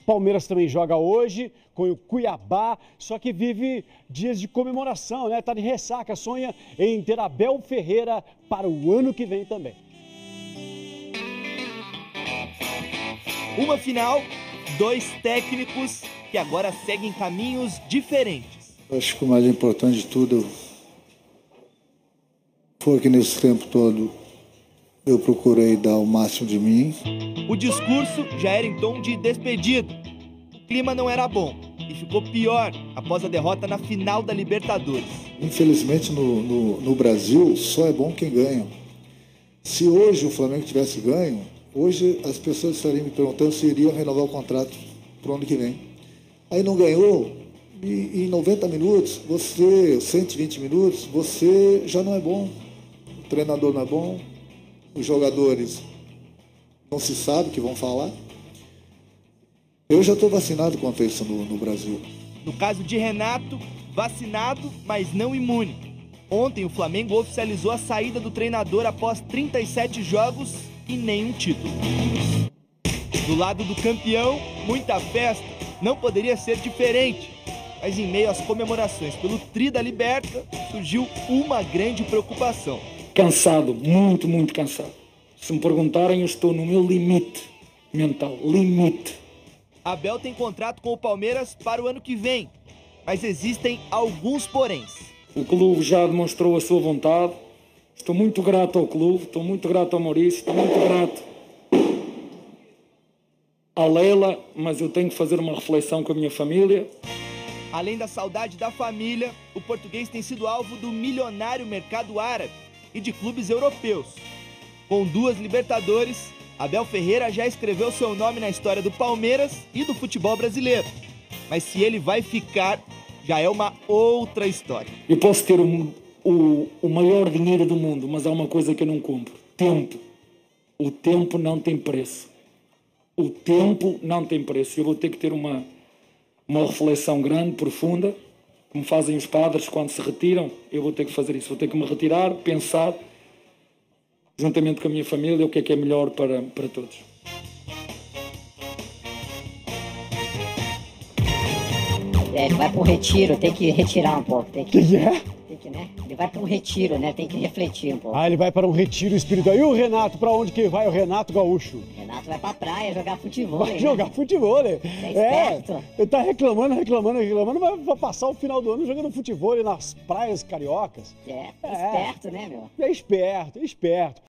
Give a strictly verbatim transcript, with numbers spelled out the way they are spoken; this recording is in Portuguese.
Palmeiras também joga hoje com o Cuiabá, só que vive dias de comemoração, né? Tá de ressaca, sonha em ter Abel Ferreira para o ano que vem também. Uma final, dois técnicos que agora seguem caminhos diferentes. Acho que o mais importante de tudo foi que nesse tempo todo eu procurei dar o máximo de mim. O discurso já era em tom de despedida. O clima não era bom e ficou pior após a derrota na final da Libertadores. Infelizmente no, no, no Brasil só é bom quem ganha. Se hoje o Flamengo tivesse ganho, hoje as pessoas estariam me perguntando se iriam renovar o contrato para o ano que vem. Aí não ganhou, e em noventa minutos, você, cento e vinte minutos, você já não é bom. O treinador não é bom, os jogadores não se sabe o que vão falar. Eu já estou vacinado contra isso no, no Brasil. No caso de Renato, vacinado, mas não imune. Ontem o Flamengo oficializou a saída do treinador após trinta e sete jogos e nenhum título. Do lado do campeão, muita festa, não poderia ser diferente. Mas em meio às comemorações pelo Tri da Liberta, surgiu uma grande preocupação. Cansado, muito, muito cansado. Se me perguntarem, eu estou no meu limite mental, limite. Abel tem contrato com o Palmeiras para o ano que vem, mas existem alguns poréns. O clube já demonstrou a sua vontade. Estou muito grato ao clube, estou muito grato ao Maurício, estou muito grato à Leila, mas eu tenho que fazer uma reflexão com a minha família. Além da saudade da família, o português tem sido alvo do milionário mercado árabe e de clubes europeus. Com duas Libertadores, Abel Ferreira já escreveu seu nome na história do Palmeiras e do futebol brasileiro. Mas se ele vai ficar, já é uma outra história. Eu posso ter um, o, o maior dinheiro do mundo, mas há uma coisa que eu não compro: tempo. O tempo não tem preço. O tempo não tem preço. Eu vou ter que ter uma, uma reflexão grande, profunda, como fazem os padres quando se retiram. Eu vou ter que fazer isso. Vou ter que me retirar, pensar, juntamente com a minha família, o que é que é melhor para, para todos. É, ele vai para um retiro, tem que retirar um pouco. Tem que, que é? Tem que, né? Ele vai para um retiro, né? Tem que refletir um pouco. Ah, ele vai para um retiro espiritual. E o Renato, para onde que vai o Renato Gaúcho? O Renato vai pra praia jogar futebol. Vai né? jogar futebol, né? É esperto. Ele tá reclamando, reclamando, reclamando, mas vai passar o final do ano jogando futebol nas praias cariocas. É, é É. esperto, né, meu? É esperto, é esperto.